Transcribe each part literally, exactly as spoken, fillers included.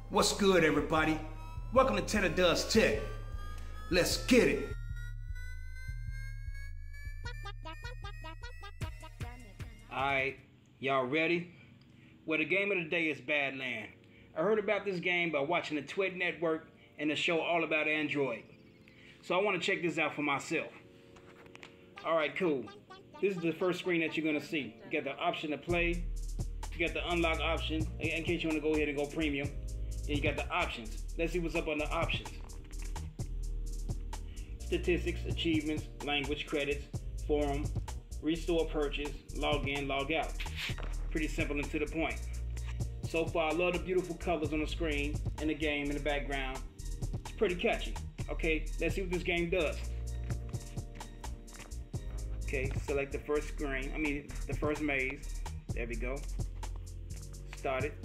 What's good, everybody? Welcome to Tanner Does Tech. Let's get it. Alright, y'all ready? Well, the game of the day is Badland. I heard about this game by watching the Twit Network and the show All About Android. So I want to check this out for myself. Alright, cool. This is the first screen that you're going to see. You got the option to play. You got the unlock option in case you want to go ahead and go premium. Then you got the options. Let's see what's up on the options. Statistics, achievements, language, credits, forum, restore purchase, log in, log out. Pretty simple and to the point. So far, I love the beautiful colors on the screen and the game in the background. It's pretty catchy. Okay, let's see what this game does. Okay, select the first screen, I mean the first maze. There we go. Start it.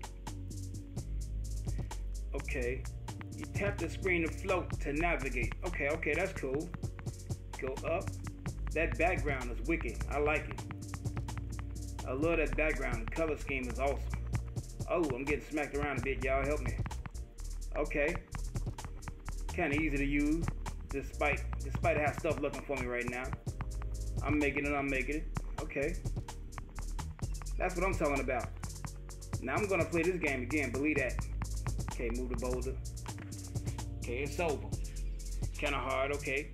Okay, you tap the screen to float to navigate. Okay, okay, that's cool. Go up. That background is wicked. I like it. I love that background. The color scheme is awesome. Oh, I'm getting smacked around a bit. Y'all help me. Okay. Kind of easy to use, despite despite how stuff looking for me right now. I'm making it. I'm making it. Okay. That's what I'm talking about. Now I'm gonna play this game again. Believe that. Okay, move the boulder. Okay, it's over. Kind of hard. Okay.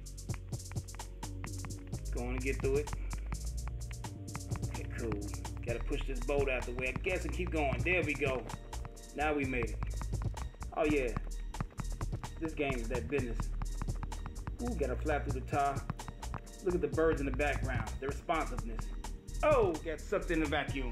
Going to get through it. Okay, cool. Gotta push this boat out the way. I guess and keep going. There we go. Now we made it. Oh yeah. This game is that business. Ooh, gotta flap through the top. Look at the birds in the background. The responsiveness. Oh, got sucked in the vacuum.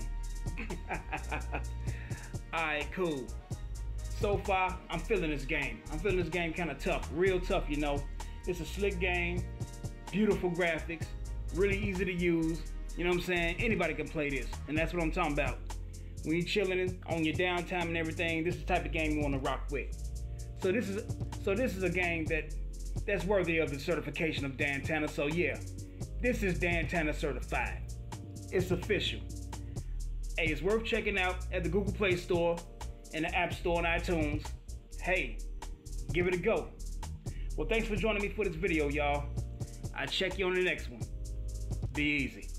Alright, cool. So far, I'm feeling this game. I'm feeling this game kind of tough. Real tough, you know. It's a slick game. Beautiful graphics. Really easy to use. You know what I'm saying? Anybody can play this. And that's what I'm talking about. When you're chilling on your downtime and everything, this is the type of game you want to rock with. So this is so this is a game that that's worthy of the certification of Dan Tanner. So yeah, this is Dan Tanner certified. It's official. Hey, it's worth checking out at the Google Play Store and the App Store and iTunes. Hey, give it a go. Well, thanks for joining me for this video, y'all. I'll check you on the next one. Be easy.